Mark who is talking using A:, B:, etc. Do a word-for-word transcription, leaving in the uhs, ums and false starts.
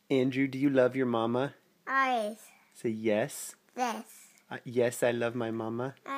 A: Andrew, do you love your mama?
B: Eyes.
A: Say yes.
B: This.
A: Uh, yes, I love my mama.
B: I